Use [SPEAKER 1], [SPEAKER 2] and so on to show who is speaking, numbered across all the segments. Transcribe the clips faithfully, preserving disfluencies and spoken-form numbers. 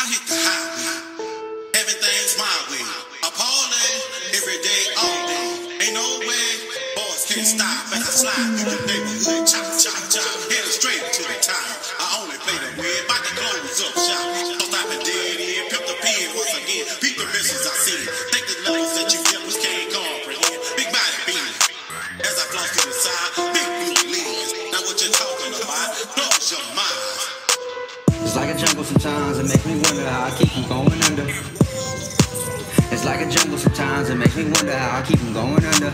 [SPEAKER 1] hit the highway. Everything's my way. A party every day, all day. Ain't no way boys can stop. And I slide through the neighborhood, chop, chop, chop, headed straight to the top. I only play the way, about to close up shop. Don't stop and dead end, pimp the pen once again. Beat the misses I see. Think the levels that you devils can't comprehend. Big body beam. As I floss to the side, big blue lens. Now what you talking about? Close your mind.
[SPEAKER 2] It's like a jungle sometimes, it makes me wonder how I keep from going under. It's like a jungle sometimes, it makes me wonder how I keep from going under.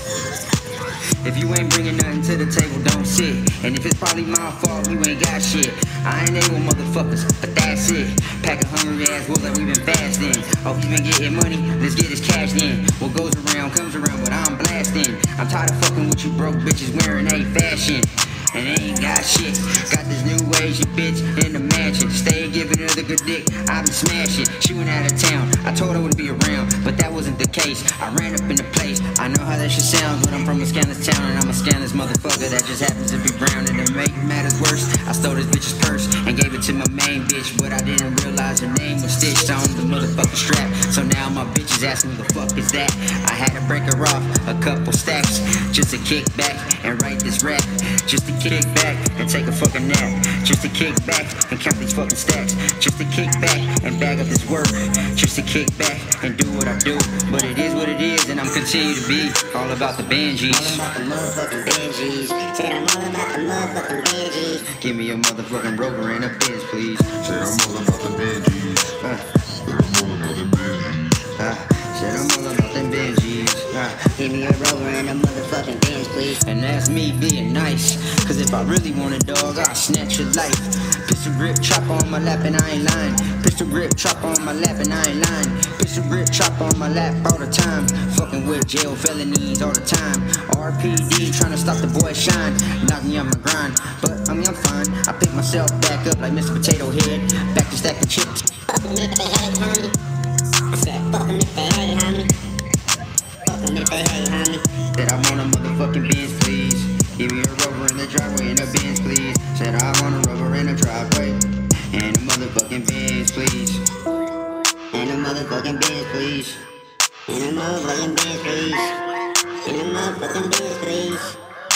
[SPEAKER 2] If you ain't bringing nothing to the table, don't sit. And if it's probably my fault, you ain't got shit. I ain't able motherfuckers, but that's it. Pack a hungry ass wolf like we been fasting. Oh, he been getting money, let's get his cash in. What goes around comes around, but I'm blasting. I'm tired of fucking with you broke bitches wearing A fashion. And they ain't got shit. Got this new Asian bitch in the mansion. Stay giving her the good dick, I been smashing. She went out of town, I told her I wouldn't be around, but that wasn't the case. I ran up in the place, I know how that shit sounds, but I'm from a scandalous town and I'm a scandalous motherfucker that just happens to be brown. And to make matters worse, I stole this bitch's purse and gave it to my main bitch, but I didn't realize her name was stitched on the motherfucking strap. So now my bitch is asking who the fuck is that. I had to break her off a couple stacks just to kick back and write this rap. Just to kick back and take a fucking nap. Just to kick back and count these fucking stacks. Just to kick back and bag up this work. Just to kick back and do what I do. But it is what it is, and I'm continue to be all about the Benjis.
[SPEAKER 3] All about the motherfucking Benjis. Said I'm all about the motherfucking Benjis.
[SPEAKER 2] Give me a motherfucking broker and a Benz, please.
[SPEAKER 4] Said I'm all about the Benjis.
[SPEAKER 2] Uh,
[SPEAKER 4] Said I'm all about the Benjis.
[SPEAKER 2] uh, said I'm all about them Benjis. Uh,
[SPEAKER 3] Give me a rover and a motherfucking Benz, please.
[SPEAKER 2] And that's me being nice, cause if I really want a dog, I'll snatch your life. Pistol grip, chopper on my lap and I ain't lying. Pistol grip, chopper on my lap and I ain't lying. Pistol grip, chopper on my lap all the time. Fucking with jail felonies all the time. R P D trying to stop the boy shine. Knock me on my grind, but I mean I'm fine. I pick myself back up like Mister Potato Head. Back to stacking chips.
[SPEAKER 3] Fuck 'em if they hate, homie. I said fuck 'em if they hate, homie. Fuck 'em if they hate, homie.
[SPEAKER 2] Said I want a motherfucking Benz, please. Give me a rover in the driveway and a Benz, please. Said I want a rover in the driveway and a motherfucking Benz, please.
[SPEAKER 3] And a motherfucking Benz, please. And a motherfucking Benz, please. And a motherfucking Benz, please.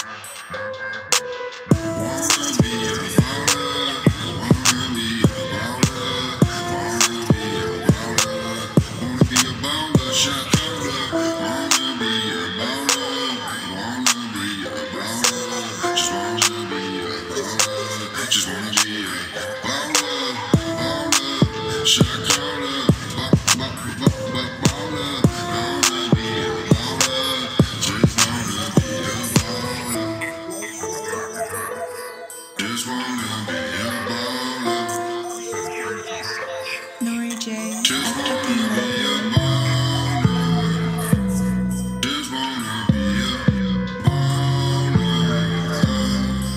[SPEAKER 5] Nori J.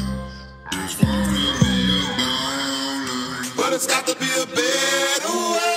[SPEAKER 1] But it's got to be a better way.